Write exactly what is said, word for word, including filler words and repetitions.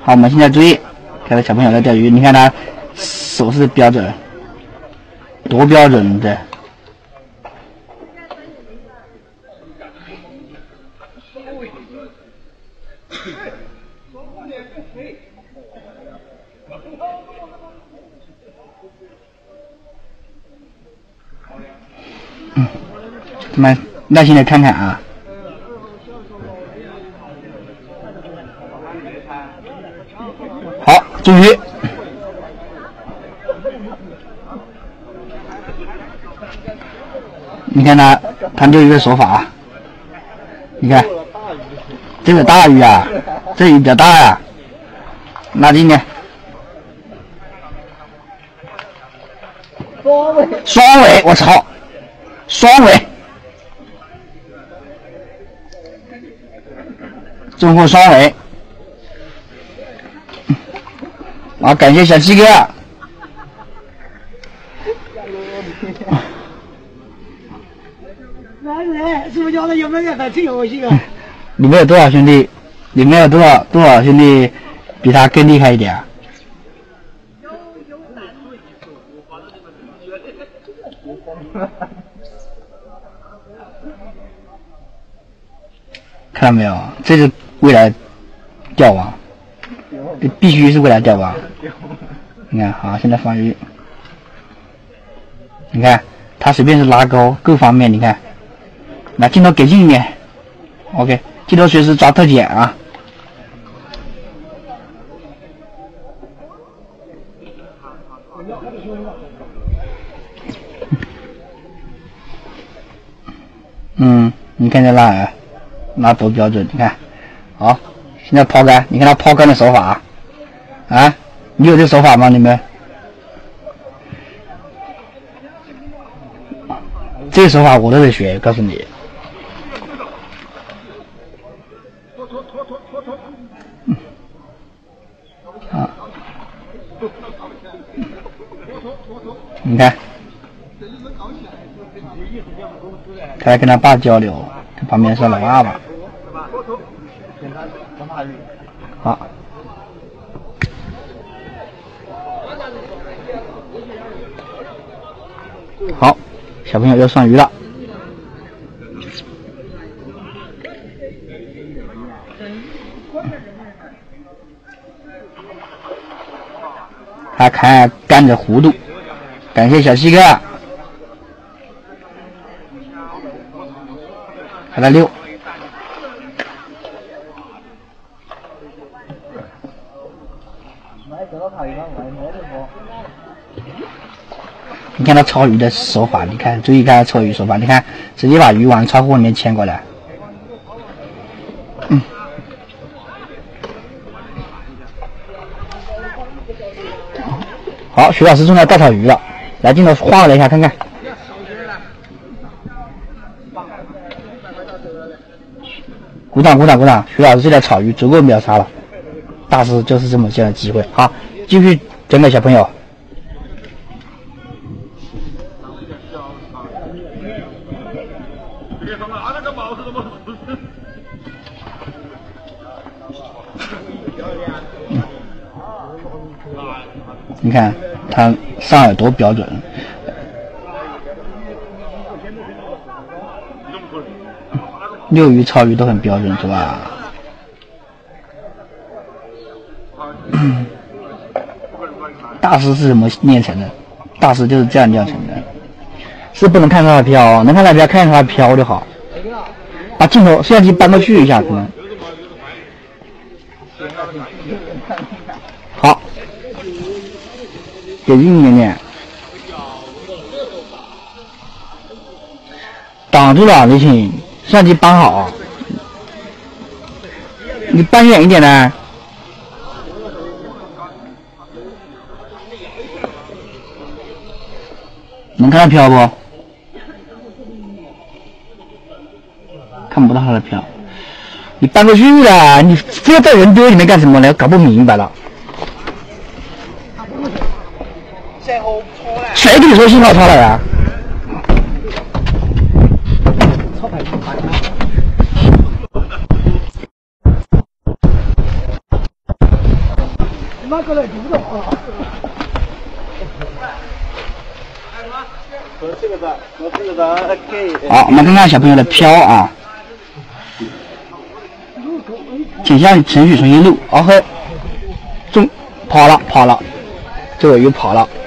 好，我们现在注意，看到小朋友在钓鱼，你看他手势标准，多标准的。嗯，耐耐心的看看啊。好，终于。你看他，他钓鱼的手法，你看，这个大鱼啊，这鱼比较大呀、啊，拉近点。双尾，双尾，我操，双尾，中过双尾。好，感谢小七哥。 男人是不是叫他有没有在这个游戏啊？ 里面有多少兄弟？里面有多少多少兄弟比他更厉害一点啊？看到没有？这是未来钓王，这必须是未来钓王。你看，好，现在放鱼。你看，他随便是拉钩，各方面你看。来，镜头给近一点 ，OK， 镜头随时抓特点啊。嗯，你看这拉饵，拉多标准，你看，好，现在抛竿，你看他抛竿的手法，啊，你有这手法吗？你们？这个手法我都得学，告诉你。嗯。啊。你看。他在跟他爸交流，他旁边是老爸爸。好。好，小朋友又上鱼了。他看竿的弧度，感谢小西哥。还在溜。你看他抄鱼的手法，你看，注意看他抄鱼手法，你看，直接把鱼往抄货里面牵过来。嗯。好，徐老师正在倒炒鱼了，来镜头晃了一下看看。鼓掌鼓掌鼓掌！徐老师这条草鱼足够秒杀了，大师就是这么这样的机会。好，继续整给小朋友。嗯、你看他上饵多标准。遛鱼、抄鱼都很标准，是吧？大师是怎么练成的？大师就是这样练成的，是不能看他的飘，能看他飘，看他的飘就好。把镜头、摄像机搬过去一下，可能。好，给近一点点，挡住了，李请。摄像机搬好，你搬远一点呢。能看到漂不？看不到它的漂。你搬过去了，你非要在人堆里面干什么呢？搞不明白了。谁跟你说信号差了呀？ 妈过来听不到啊。 好，我们看看小朋友的飘啊，请向程序重新录。哦呵，中跑了跑了，这个鱼跑了。